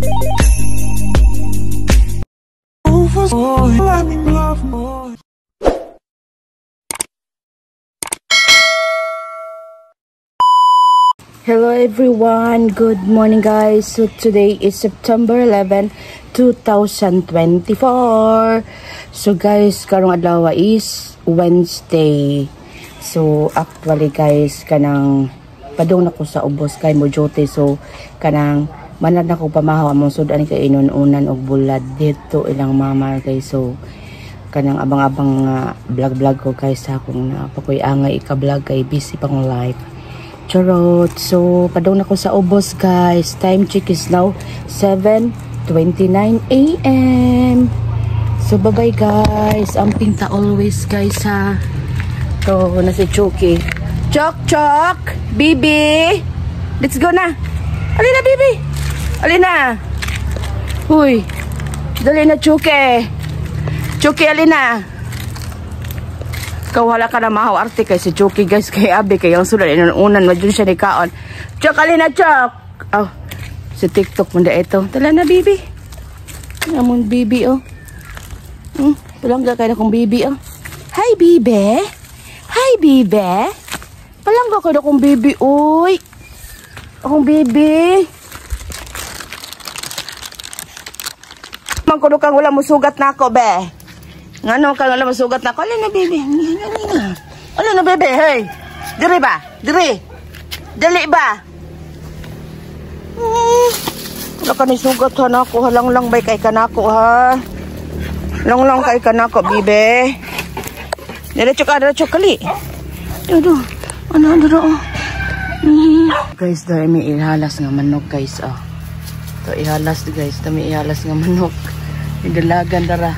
Hello everyone, good morning guys. So today is September 11, 2024. So guys, karong adlaw is Wednesday. So actually guys, kanang padung na ko sa ubos kay mo jote. So kanang manad na ko pamahaw among sudan kay inununan og bulad dito ilang mama guys. So kanang abang-abang vlog ko guys sa akong napakoy angay ika-vlog kay busy pang live. Charot. So, padong na ko sa ubos guys. Time check is now 7:29 AM. So, bye-bye guys. Amping ta always guys ha. So, na si Chucky. Chok! Bibi! Let's go na! Alina, Bibi! Alina! Uy! Dali na, Chucky! Chucky, alina! Kawala ka na mahaw arte kay si Chucky guys kay abi kay ang sudan inunan madun siya ni kaon. Chok alina chok. Oh. Si TikTok mo da ito. Tala na bibi. Namon bibi oh. Palangga kay na kong bibi oh. Hi bibi. Hi bibi. Palangga kay na kong bibi oy. Akong bibi. Mangkudo kang wala mo sugat nako be. Ngano ka wala masugat na ko? Alin na, bebe? Alin na, bebe? Hey! Diri ba? Diri! Dali ba? Wala ka ni sugat ha na ako. Halang-lang bay kay kanako ha. Lang-lang kay kanako, bebe. Diretso kali. Dodo. Ano, dodo. Guys, dahil may ihalas nga manok, guys. Oh. Ito, ihalas, guys. Ito, may ihalas nga manok. May dalagan, dara.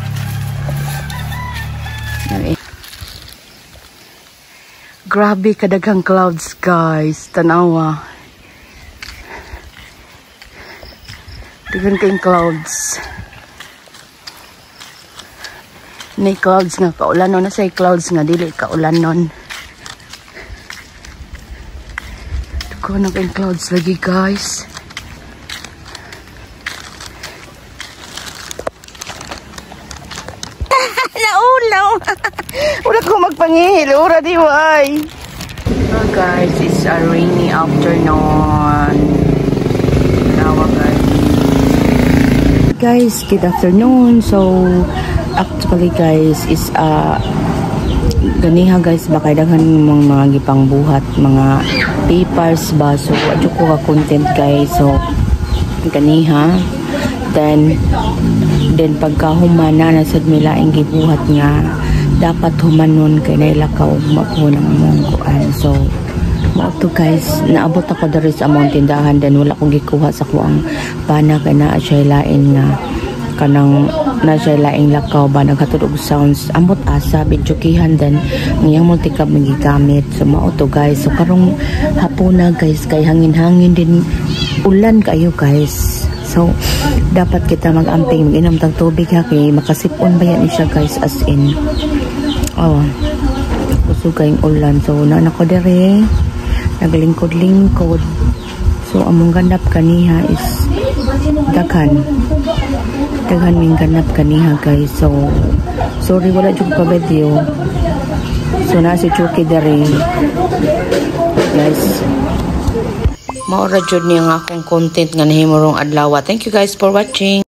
Grabe kadagang clouds guys, tanawa. Dagan kayong clouds. May clouds nga kaulanon na say clouds nga dili kaulanon. Dagan na kayong clouds lagi guys. Naulaw. Ura ko magpangihil. Ura di way. So guys, it's a rainy afternoon. Nawa guys. Guys, good afternoon. So, actually guys, is ganiha guys, baka daghan mga gipang buhat, mga papers ba. So, adyo ko ka content guys. So, ganiha. Then pagka humana na sad milaing gibuhat nga dapat humanon kay nailakaw mapo ng among kuan. So mo to guys, naabot ako diri sa among tindahan, then wala ko gikuha sa kuang pana kay naa siya lain nga kanang na siya laing lakaw ba naghatod sounds amot asa bidyokihan, then ngiyang mo tikab magigamit. So mao to guys. So karong hapuna guys kay hangin-hangin din, ulan kayo guys. So, dapat kita mag-amping, mag-inom tag tubig ha, kay makasipon ba yan siya guys, as in. Oh, kusugay yung ulan. So, nanako dere, naglingkod-lingkod. So, among ganap kaniha is daghan. Daghan ming ganap kaniha guys. So, sorry wala dyan pa video. So, nasi Chucky dere. Guys, maura jud niya nga akong content nga nahimurong adlaw. Thank you guys for watching.